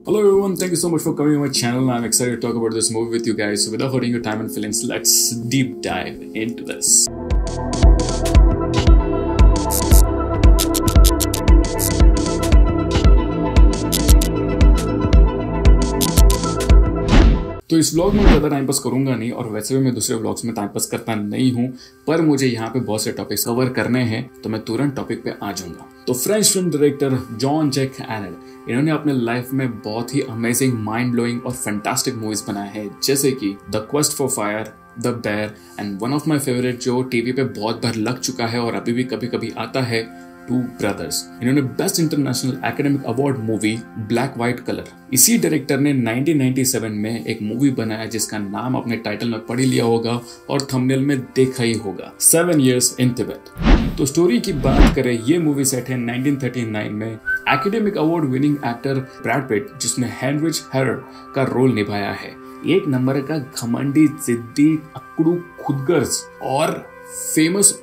Hello everyone, thank you so much for coming on my channel. I'm excited to talk about this movie with you guys. So without holding your time and feelings, let's deep dive into this. तो इस vlog में ज़्यादा time pass करूंगा नहीं, और वैसे भी मैं दूसरे व्लॉग्स में टाइम पास करता नहीं हूं, पर मुझे यहाँ पे बहुत से टॉपिक्स कवर करने हैं, तो मैं तुरंत टॉपिक पे आ जाऊंगा। तो French film director Jean Jacques Annaud, इन्होंने अपने लाइफ में बहुत ही अमेजिंग, माइंड ब्लोइंग और फैंटास्टिक मूवीज बनाए हैं, जैसे कि the quest for fire, the bear and one of my favourite जो टीवी पे बहुत बार लग चुका है और अभी भी कभी कभी आता है, टू ब्रदर्स। इन्होंने best international academic award movie black white colour, इसी डायरेक्टर ने 1997 में एक मूवी बनाया जिसका नाम अपने टाइटल में पढ़ ही लिया होगा और थंबनेल में देखा ही होगा, 7 Years in Tibet। तो स्टोरी की बात करें, ये मूवी सेट है 1939 में। Academic award winning actor Brad Pitt, जिसने हेनरिच हेरर का रोल निभाया है, एक नंबर का घमंडी, जिद्दी, अकड़ू, खुदगर्ज और फेमस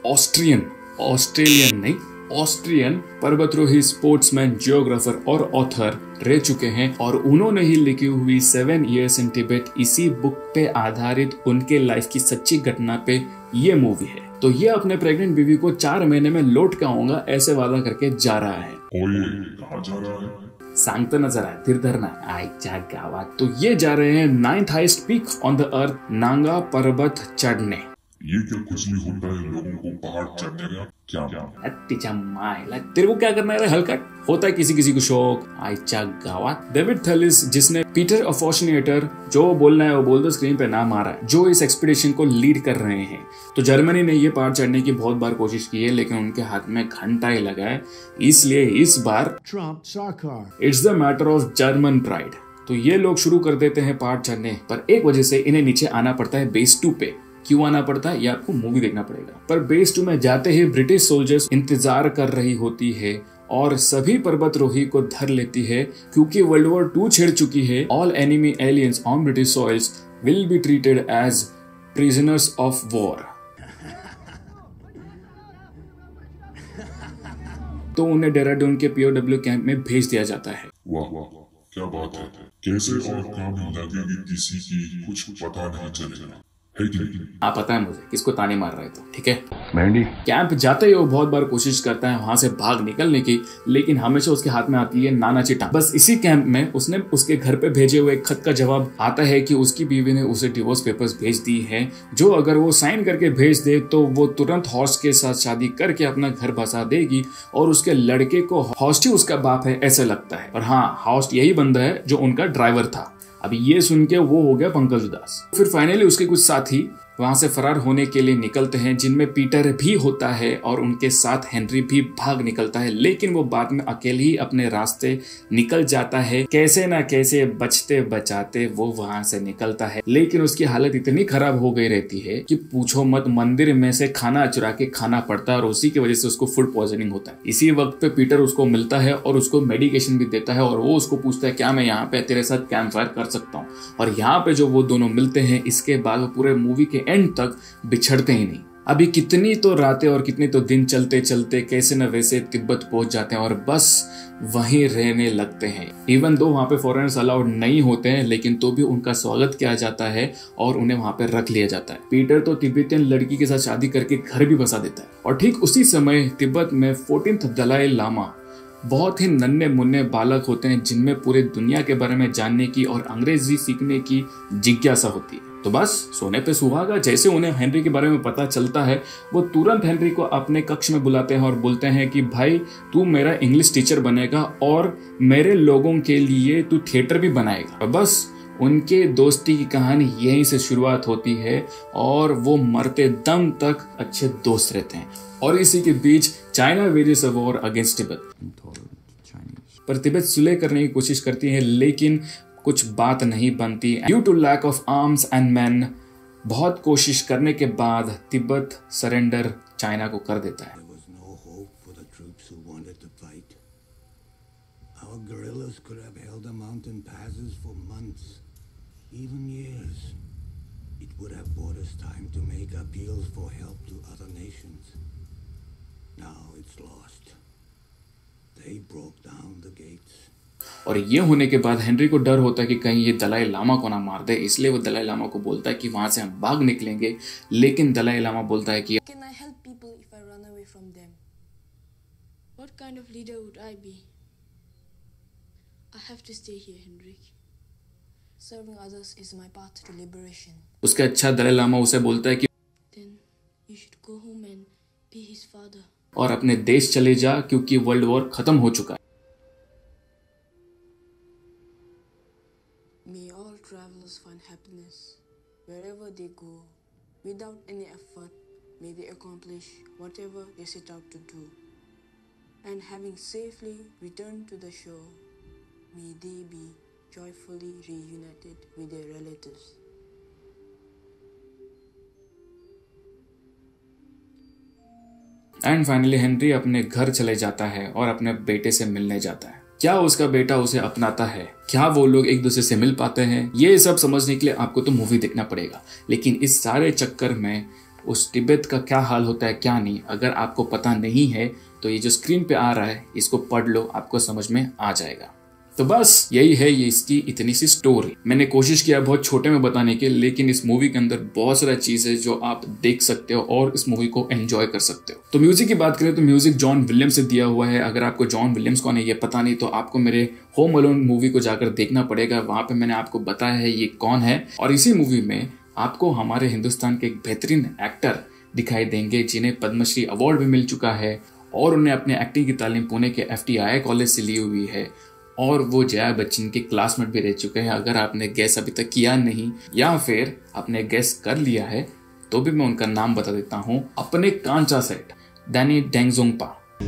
ऑस्ट्रियन पर्वतरोही, स्पोर्ट्समैन, जियोग्राफर और ऑथर रह चुके हैं, और उन्होंने ही लिखी हुई 7 Years in Tibet इसी बुक पे आधारित उनके लाइफ की सच्ची घटना पे ये मूवी है। तो ये अपने प्रेग्नेंट बीवी को 4 महीने में लौट के आऊंगा ऐसे वादा करके जा रहा है। कहाँ जा रहा है? सांगता नजर आए, धीर धरना आयच्या गावात। तो ये जा रहे हैं 9th highest peak on the earth, Nanga Parbat चढ़ने। ये क्या कुछ भी होता है लोगों को पहाड़ चढ़ने का? क्या तेरे को क्या करना है हल्का? होता है किसी किसी को शौक। आयच्या गावात। डेविड थैलिस, जिसने पीटर अफोर्शनिएटर, जो बोलना है वो बोल दो, स्क्रीन पे नाम आ रहा है, जो इस एक्सपीडिशन को लीड कर रहे हैं। तो जर्मनी ने ये पहाड़ चढ़ने की बहुत बार कोशिश की है, लेकिन उनके हाथ में घंटा ही लगा है, इसलिए इस बार it's the matter of German pride. तो ये लोग शुरू कर देते हैं पहाड़ चढ़ने, पर एक वजह से इन्हें नीचे आना पड़ता है बेस 2 पे। क्यों आना पड़ता है ये आपको मूवी देखना पड़ेगा। पर बेस 2 में जाते ही ब्रिटिश सोल्जर्स इंतजार कर रही होती है और सभी पर्वतरोही को धर लेती है, क्योंकि वर्ल्ड वॉर 2 छिड़ चुकी है। All enemy aliens on British soils will be treated as prisoners of war. तो उन्हें देहरादून के POW कैंप में भेज दिया जाता है। वाह वाह, क्या बात है। कैसे और काम लगेगी किसी की कुछ पता नहीं चलेगा, है कि नहीं? आप पता है मुझे किसको ताने मार रहे थे, ठीक है? कैंप जाते ही वो बहुत बार कोशिश करता है वहां से भाग निकलने की, लेकिन हमेशा उसके हाथ में आती है नाना चिटा। बस इसी कैंप में उसने उसके घर पे भेजे हुए एक खत का जवाब आता है कि उसकी बीवी ने उसे डिवोर्स पेपर्स भेज दी है, जो अगर वो साइन करके भेज दे तो वो तुरंत हॉर्स्ट के साथ शादी करके अपना घर बसा देगी, और उसके लड़के को हॉर्स्ट ही उसका बाप है ऐसे लगता है। और हाँ, हॉर्स्ट यही बंदा है जो उनका ड्राइवर था। अभी ये सुन के वो हो गया पंकज उदास। फिर फाइनली उसके कुछ साथी वहां से फरार होने के लिए निकलते हैं, जिनमें पीटर भी होता है और उनके साथ हेनरी भी भाग निकलता है, लेकिन वो बाद में अकेले ही अपने रास्ते निकल जाता है। कैसे ना कैसे बचते बचाते वो वहां से निकलता है, लेकिन उसकी हालत इतनी खराब हो गई रहती है कि पूछो मत, मंदिर में से खाना चुरा के खाना पड़ता है और उसी की वजह से उसको फूड पॉइजनिंग होता है। इसी वक्त पे पीटर उसको मिलता है और उसको मेडिकेशन भी देता है, और वो उसको पूछता है क्या मैं यहाँ पे तेरे साथ कैंप फायर कर सकता हूँ। और यहाँ पे जो वो दोनों मिलते हैं, इसके बाद वो पूरे मूवी के एंड तक बिछड़ते ही नहीं। अभी कितनी तो रातें और कितने तो दिन चलते चलते कैसे न वैसे तिब्बत पहुंच जाते हैं और बस वहीं रहने लगते हैं। इवन दो वहां पे फॉरेनर्स अलाउड नहीं होते हैं, लेकिन तो भी उनका स्वागत किया जाता है और उन्हें वहां पे रख लिया जाता है। पीटर तो तिब्बतियन लड़की के साथ शादी करके घर भी बसा देता है। और ठीक उसी समय तिब्बत में 14th दलाई लामा, बहुत ही नन्हे मुन्ने बालक होते हैं, जिनमें पूरे दुनिया के बारे में जानने की और अंग्रेजी सीखने की जिज्ञासा होती है। तो बस सोने पे सुहागा। जैसे उन्हें हेनरी के बारे में पता चलता है, वो तुरंत हेनरी को अपने कक्ष में बुलाते हैं और बोलते हैं कि भाई तू मेरा इंग्लिश टीचर बनेगा और मेरे लोगों के लिए तू थिएटर भी बनाएगा। और बस उनके दोस्ती की कहानी यहीं से शुरुआत होती है और वो मरते दम तक अच्छे दोस्त रहते हैं। और इसी के बीच China wages a war against Tibet. पर तिब्बत सुलह करने की कोशिश करती है, लेकिन कुछ बात नहीं बनती। Due to lack of arms and man, बहुत कोशिश करने के बाद तिब्बत सरेंडर चाइना को कर देता है। They broke down the gates और ये होने के बाद हेनरी को डर होता है कि कहीं ये दलाई लामा को ना मार दे, इसलिए वो दलाई लामा को बोलता है कि वहां से हम भाग निकलेंगे। लेकिन दलाई लामा बोलता है कि Can I help people if I run away from them? What kind of leader would I be? I have to stay here, Henrik. Serving others is my path to liberation. उसके अच्छा दलाई लामा उसे बोलता है कि Then you should go home and be his father. और अपने देश चले जा, क्योंकि वर्ल्ड वॉर खत्म हो चुका है। May all travelers find happiness wherever they go. Without any effort, may they accomplish whatever they set out to do. And having safely returned to the shore, may they be joyfully reunited with their relatives. And finally Henry अपने घर चले जाता है और अपने बेटे से मिलने जाता है। क्या उसका बेटा उसे अपनाता है? क्या वो लोग एक दूसरे से मिल पाते हैं? ये सब समझने के लिए आपको तो मूवी देखना पड़ेगा। लेकिन इस सारे चक्कर में उस तिब्बत का क्या हाल होता है क्या नहीं, अगर आपको पता नहीं है तो ये जो स्क्रीन पे आ रहा है इसको पढ़ लो, आपको समझ में आ जाएगा। तो बस यही है ये इसकी इतनी सी स्टोरी। मैंने कोशिश किया बहुत छोटे में बताने की, लेकिन इस मूवी के अंदर बहुत सारा चीज है जो आप देख सकते हो और इस मूवी को एंजॉय कर सकते हो। तो म्यूजिक की बात करें तो म्यूजिक जॉन विलियम्स से दिया हुआ है। अगर आपको जॉन विलियम्स कौन है ये पता नहीं तो आपको मेरे होम अलोन मूवी को जाकर देखना पड़ेगा, वहां पे मैंने आपको बताया है ये कौन है। और इसी मूवी में आपको हमारे हिंदुस्तान के एक बेहतरीन एक्टर दिखाई देंगे जिन्हें पद्मश्री अवार्ड भी मिल चुका है और उन्हें अपने एक्टिंग की तालीम पुणे के FTI कॉलेज से ली हुई है और वो जया बच्चन के क्लासमेट भी रह चुके हैं। अगर आपने गैस अभी तक किया नहीं या फिर आपने गैस कर लिया है तो भी मैं उनका नाम बता देता हूं। अपने कांचा सेट Danny Denzongpa.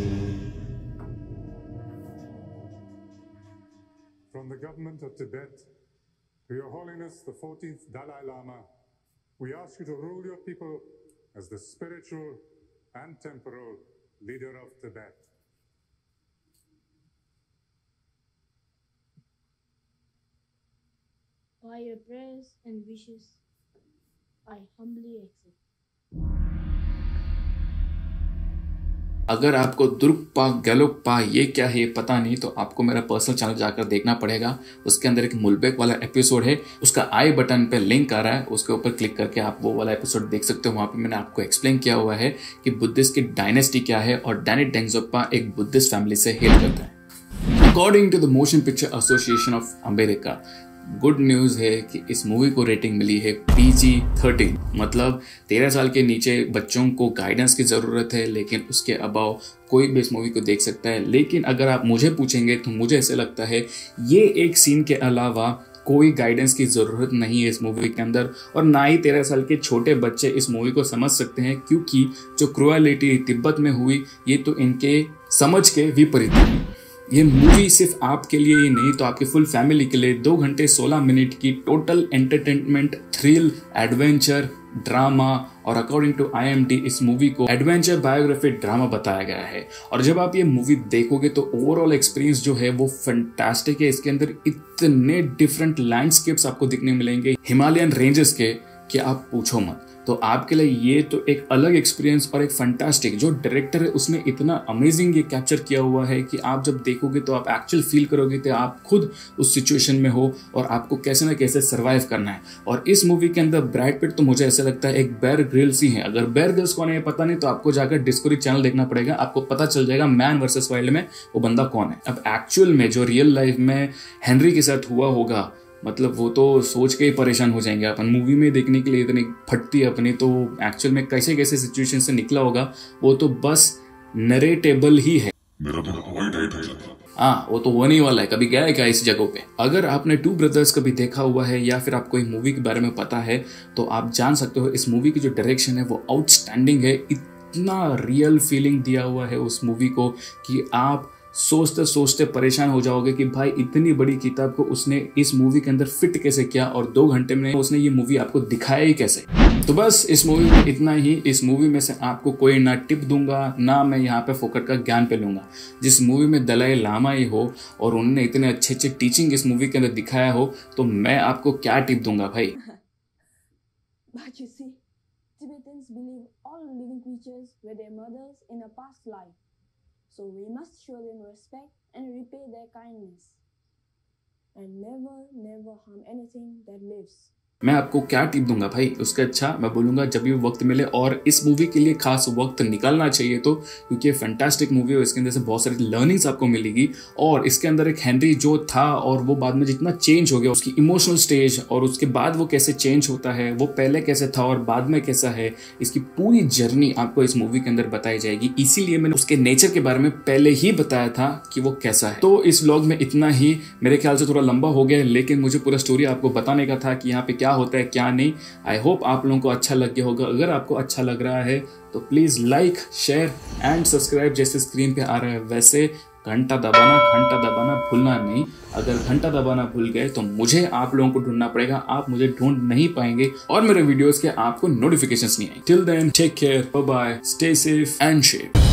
From the government of Tibet to Your Holiness the 14th Dalai Lama, we ask you to rule your people as the spiritual and temporal leader of Tibet. By your prayers and wishes, I humbly accept. अगर आपको दुर्गपा गैलोकपा ये क्या है पता नहीं तो आपको मेरा पर्सनल चैनल जाकर देखना पड़ेगा। उसके अंदर एक मुलबेक वाला एपिसोड है, उसका आई बटन पे लिंक आ रहा है, उसके ऊपर क्लिक करके आप वो वाला एपिसोड देख सकते हो। वहां पे मैंने आपको एक्सप्लेन किया हुआ है कि बुद्धिस्ट की डायनेस्टी क्या है और डैनी डेंगजोंगपा एक बुद्धिस्ट फैमिली से हेल करता है। According to the Motion Picture Association of America, good news है कि इस मूवी को रेटिंग मिली है PG-13, मतलब 13 साल के नीचे बच्चों को गाइडेंस की जरूरत है, लेकिन उसके अबाव कोई भी इस मूवी को देख सकता है। लेकिन अगर आप मुझे पूछेंगे तो मुझे ऐसे लगता है ये एक सीन के अलावा कोई गाइडेंस की जरूरत नहीं है इस मूवी के अंदर, और ना ही 13 साल के छोटे बच्चे इस मूवी को समझ सकते हैं, क्योंकि जो क्रुएलिटी तिब्बत में हुई ये तो इनके समझ के विपरीत है। ये मूवी सिर्फ आपके लिए ही नहीं तो आपकी फुल फैमिली के लिए 2 घंटे 16 मिनट की total entertainment, thrill, adventure, drama और अकॉर्डिंग टू IMDb इस मूवी को एडवेंचर बायोग्राफी ड्रामा बताया गया है। और जब आप ये मूवी देखोगे तो ओवरऑल एक्सपीरियंस जो है वो फैंटास्टिक है। इसके अंदर इतने डिफरेंट लैंडस्केप्स आपको दिखने मिलेंगे हिमालयन रेंजेस के कि आप पूछो मत। तो आपके लिए ये तो एक अलग एक्सपीरियंस और एक फैंटास्टिक, जो डायरेक्टर है उसने इतना अमेजिंग ये कैप्चर किया हुआ है कि आप जब देखोगे तो आप एक्चुअल फील करोगे कि आप खुद उस सिचुएशन में हो और आपको कैसे ना कैसे सर्वाइव करना है। और इस मूवी के अंदर ब्रैड पिट तो मुझे ऐसा लगता है एक बेयर ग्रिल्स ही है। अगर बेयर ग्रिल्स कौन है पता नहीं तो आपको जाकर डिस्कवरी चैनल देखना पड़ेगा, आपको पता चल जाएगा मैन वर्सेस वाइल्ड में वो बंदा कौन है। अब एक्चुअल में जो रियल लाइफ में हेनरी के साथ हुआ होगा, मतलब वो तो सोच के ही परेशान हो जाएंगे अपन। मूवी में देखने के लिए इतनी फटती है अपनी, तो एक्चुअल में कैसे कैसे सिचुएशन से निकला होगा वो तो बस नरेटेबल ही है। मेरा तो हवाई टाइट है। हाँ, वो तो होने वाला है। कभी गया है क्या इस जगह पे? अगर आपने टू ब्रदर्स कभी देखा हुआ है या फिर आपको मूवी के बारे में पता है तो आप जान सकते हो इस मूवी की जो डायरेक्शन है वो आउटस्टैंडिंग है। इतना रियल फीलिंग दिया हुआ है उस मूवी को कि आप सोचते सोचते परेशान हो जाओगे कि भाई इतनी बड़ी किताब को उसने इस मूवी के अंदर फिट कैसे किया और 2 घंटे में उसने ये मूवी आपको दिखाया ही कैसे। तो बस इस मूवी में इतना ही। इस मूवी में से आपको कोई ना टिप दूंगा ना मैं यहाँ पे फोकट का ज्ञान पे लूंगा। जिस मूवी में दलाई लामा ही हो और उन्होंने इतने अच्छे अच्छे टीचिंग इस मूवी के अंदर दिखाया हो तो मैं आपको क्या टिप दूंगा भाई। But you see, Tibetans believe all living creatures were their mothers in a past life. So we must show them respect and repay their kindness. and never harm anything that lives. मैं आपको क्या tip दूंगा भाई, उसके अच्छा मैं बोलूंगा जब भी वक्त मिले, और इस मूवी के लिए खास वक्त निकालना चाहिए तो, क्योंकि ये फैंटास्टिक मूवी है। इसके अंदर से बहुत सारी लर्निंग्स आपको मिलेगी। और इसके अंदर एक हेनरी जो था और वो बाद में जितना चेंज हो गया, उसकी इमोशनल स्टेज और उसके बाद वो कैसे चेंज होता है, वो पहले कैसे था और बाद में कैसा है, इसकी पूरी जर्नी आपको इस मूवी के अंदर बताई जाएगी। इसीलिए मैंने उसके नेचर के बारे में पहले ही बताया था कि वो कैसा है। तो इस व्लॉग में इतना ही, मेरे ख्याल से थोड़ा लंबा हो गया, लेकिन मुझे पूरा स्टोरी आपको बताने का था कि यहाँ पे क्या होता है क्या नहीं। आई होप आप लोगों को अच्छा लग गया होगा। अगर आपको अच्छा लग रहा है तो please like, share and subscribe, जैसे स्क्रीन पे आ रहा है वैसे घंटा दबाना भूलना नहीं। अगर घंटा दबाना भूल गए तो मुझे आप लोगों को ढूंढना पड़ेगा, आप मुझे ढूंढ नहीं पाएंगे और मेरे वीडियोस के आपको नोटिफिकेशंस नहीं आएंगे। Till then take care, bye bye, stay safe and share.